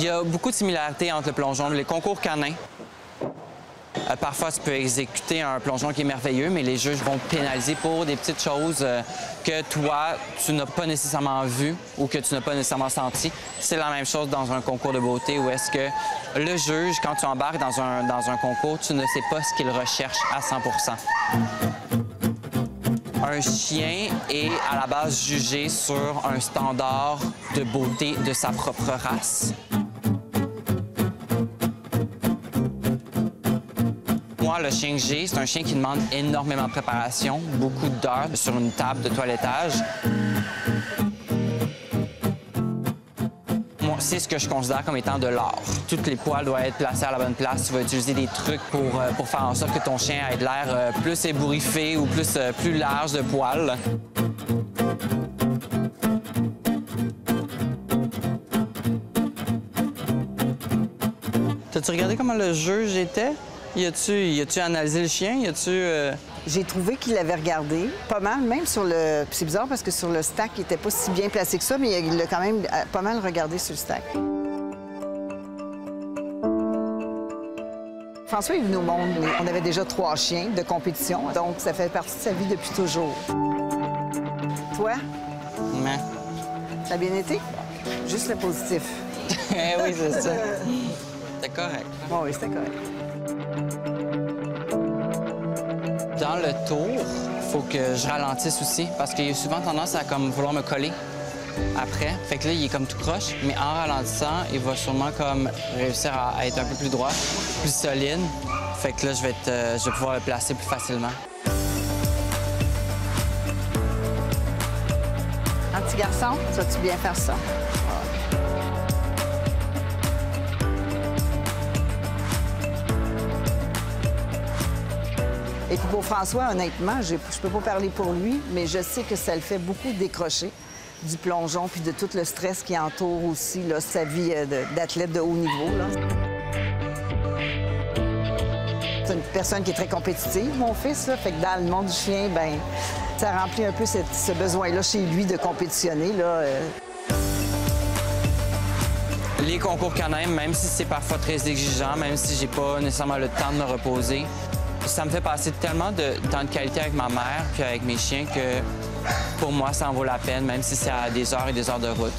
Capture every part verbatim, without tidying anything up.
y a beaucoup de similarités entre le plongeon et les concours canins. Euh, parfois, tu peux exécuter un plongeon qui est merveilleux, mais les juges vont te pénaliser pour des petites choses euh, que toi, tu n'as pas nécessairement vues ou que tu n'as pas nécessairement senties. C'est la même chose dans un concours de beauté où est-ce que le juge, quand tu embarques dans un, dans un concours, tu ne sais pas ce qu'il recherche à cent pour cent. Un chien est à la base jugé sur un standard de beauté de sa propre race. Moi, le chien que j'ai, c'est un chien qui demande énormément de préparation, beaucoup d'heures sur une table de toilettage. Moi, c'est ce que je considère comme étant de l'art. Toutes les poils doivent être placés à la bonne place. Tu vas utiliser des trucs pour, euh, pour faire en sorte que ton chien ait de l'air euh, plus ébouriffé ou plus, euh, plus large de poils. T'as-tu regardé comment le juge était? Y a-tu, y a-tu analysé le chien? Y a-tu... Euh... J'ai trouvé qu'il l'avait regardé pas mal, même sur le... C'est bizarre parce que sur le stack, il était pas si bien placé que ça, mais il l'a quand même pas mal regardé sur le stack. François, il nous montre, on avait déjà trois chiens de compétition, donc ça fait partie de sa vie depuis toujours. Toi? Mais... Ça a bien été? Juste le positif. oui, c'est ça. C'était correct. Oh, oui, c'était correct. Dans le tour, il faut que je ralentisse aussi parce qu'il a souvent tendance à comme vouloir me coller après. Fait que là, il est comme tout croche, mais en ralentissant, il va sûrement comme réussir à être un peu plus droit, plus solide. Fait que là, je vais, être, euh, je vais pouvoir le placer plus facilement. Un petit garçon, tu vas-tu bien faire ça? Et puis pour François, honnêtement, je ne peux pas parler pour lui, mais je sais que ça le fait beaucoup décrocher du plongeon puis de tout le stress qui entoure aussi là, sa vie d'athlète de haut niveau. C'est une personne qui est très compétitive, mon fils, là, fait que dans le monde du chien, ben, ça remplit un peu cette, ce besoin-là chez lui de compétitionner. Là, euh... Les concours canins, même si c'est parfois très exigeant, même si j'ai pas nécessairement le temps de me reposer, ça me fait passer tellement de temps de qualité avec ma mère puis avec mes chiens que pour moi, ça en vaut la peine, même si c'est à des heures et des heures de route.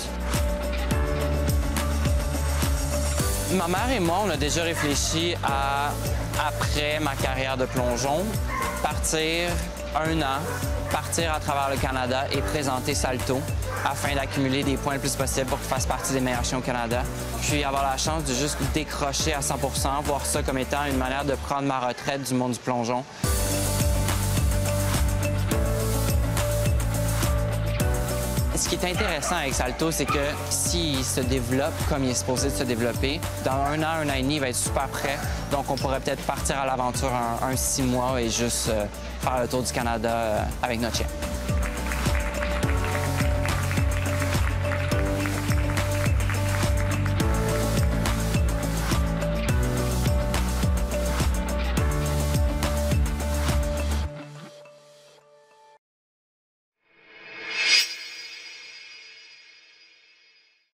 Ma mère et moi, on a déjà réfléchi à, après ma carrière de plongeon, partir un an, partir à travers le Canada et présenter Salto afin d'accumuler des points le plus possible pour qu'il fasse partie des meilleurs chiens au Canada. Puis avoir la chance de juste décrocher à cent pour cent, voir ça comme étant une manière de prendre ma retraite du monde du plongeon. Ce qui est intéressant avec Salto, c'est que s'il se développe comme il est supposé de se développer, dans un an, un an et demi, il va être super prêt. Donc, on pourrait peut-être partir à l'aventure un, un six mois et juste euh, faire le tour du Canada euh, avec notre chien.